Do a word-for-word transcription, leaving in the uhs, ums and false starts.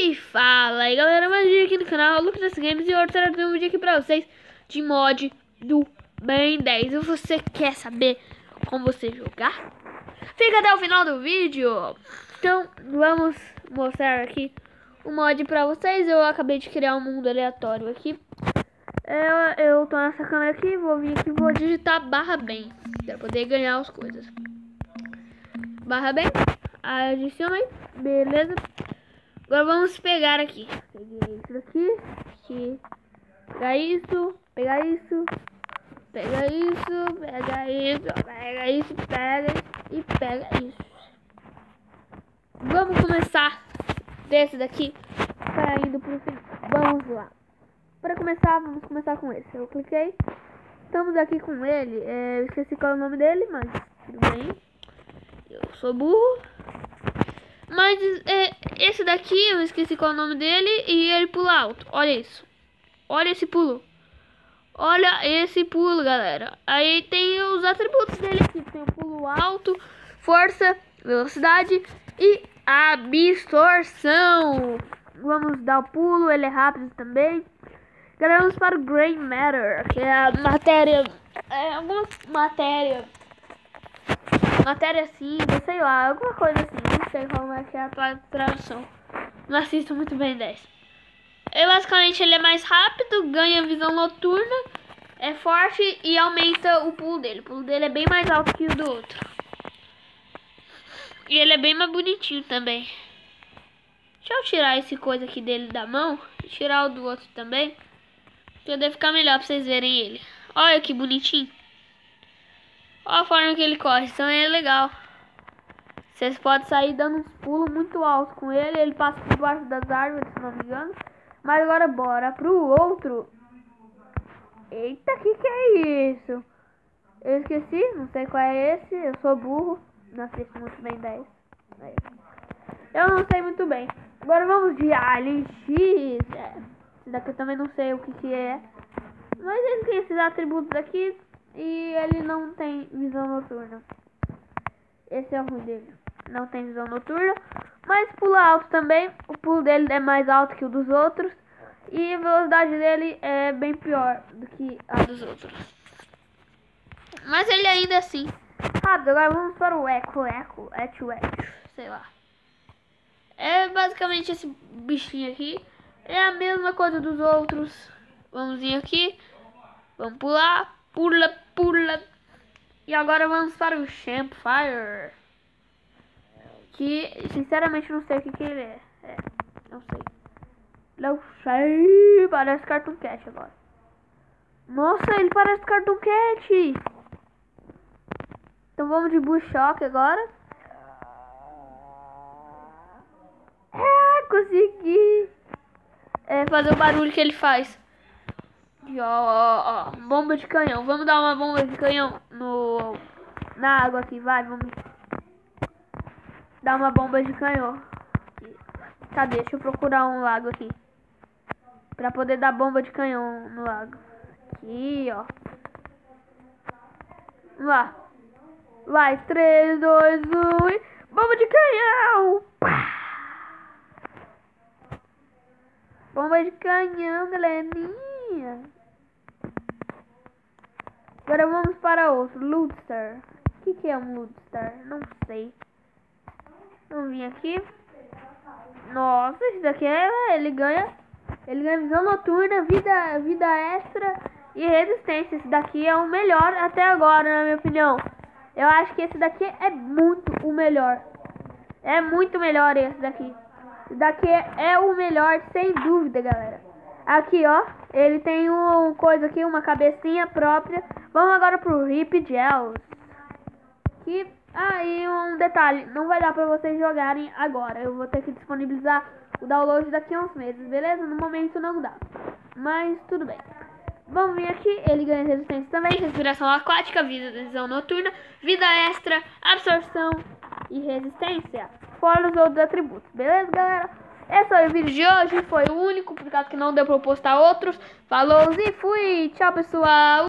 E fala aí galera, mais um vídeo aqui no canal Lucas Games, e hoje eu trago um vídeo aqui pra vocês de mod do Ben dez. E você quer saber como você jogar? Fica até o final do vídeo. Então vamos mostrar aqui o mod pra vocês. Eu acabei de criar um mundo aleatório aqui. Eu, eu tô nessa câmera aqui, vou vir aqui e vou digitar barra bem pra poder ganhar as coisas. Barra bem, adiciona aí, beleza. Agora vamos pegar aqui. Peguei isso daqui. Aqui. Pegar isso. Pegar isso. Pega isso. Pega isso. Pega isso. Pega e pega isso. Vamos começar desse daqui para indo pro final. Vamos lá. Para começar, vamos começar com esse. Eu cliquei. Estamos aqui com ele. É, eu esqueci qual é o nome dele, mas tudo bem. Eu sou burro. Mas é, esse daqui, eu esqueci qual é o nome dele, e ele pula alto. Olha isso. Olha esse pulo. Olha esse pulo, galera. Aí tem os atributos dele aqui. Tem o pulo alto, força, velocidade e absorção. Vamos dar o pulo, ele é rápido também. Agora vamos para o Gray Matter, que é a matéria... É alguma matéria... Matéria cinza, sei lá, alguma coisa assim. Não sei como é que é a tradução. Não assisto muito bem dez. E basicamente ele é mais rápido, ganha visão noturna, é forte e aumenta o pulo dele. O pulo dele é bem mais alto que o do outro. E ele é bem mais bonitinho também. Deixa eu tirar esse coisa aqui dele da mão e tirar o do outro também, que deve ficar melhor pra vocês verem ele. Olha que bonitinho. Olha a forma que ele corre, isso é legal. Vocês podem sair dando uns pulos muito altos com ele. Ele passa por baixo das árvores, se não me engano. Mas agora bora pro outro. Eita, que que é isso? Eu esqueci, não sei qual é esse. Eu sou burro, não assisto muito bem dez. Eu não sei muito bem. Agora vamos de Alien X. É, esse daqui eu também não sei o que que é. Mas ele tem esses atributos aqui. E ele não tem visão noturna. Esse é o ruim dele. Não tem visão noturna. Mas pula alto também. O pulo dele é mais alto que o dos outros. E a velocidade dele é bem pior do que a dos outros. Mas ele ainda assim rápido. Agora vamos para o Echo. Echo. Echo. Echo. Sei lá. É basicamente esse bichinho aqui. É a mesma coisa dos outros. Vamos vir aqui. Vamos pular. Pula, pula. E agora vamos para o Campfire. Que, sinceramente, não sei o que, que ele é. É, não sei. Não sei. Parece Cartoon Cat agora. Nossa, ele parece Cartoon Cat. Então vamos de Bull Shock agora. Ah, consegui. É, fazer o barulho que ele faz. E ó, ó, ó, bomba de canhão. Vamos dar uma bomba de canhão no na água aqui, vai, vamos dar uma bomba de canhão. Cadê? Deixa eu procurar um lago aqui pra poder dar bomba de canhão no lago. Aqui, ó. Vamos lá. Vai, três, dois, um e... Bomba de canhão! Pá! Bomba de canhão, galerinha. Agora vamos para outro, Loodstar. O que, que é um Loodstar? Não sei. Vamos vir aqui. Nossa, esse daqui é, ele ganha, ele ganha visão noturna, vida, vida extra e resistência. Esse daqui é o melhor até agora, na minha opinião. Eu acho que esse daqui é muito o melhor. É muito melhor esse daqui. Esse daqui é o melhor, sem dúvida, galera. Aqui, ó, ele tem um coisa aqui, uma cabecinha própria. Vamos agora pro Rip Gels. Que aí ah, um detalhe, não vai dar pra vocês jogarem agora. Eu vou ter que disponibilizar o download daqui a uns meses, beleza? No momento não dá, mas tudo bem. Vamos vir aqui, ele ganha resistência também, respiração aquática, visão noturna, vida extra, absorção e resistência. Fora os outros atributos, beleza, galera? Esse foi o vídeo de hoje, foi o único, por causa que não deu pra eu postar outros. Falou e fui, tchau pessoal!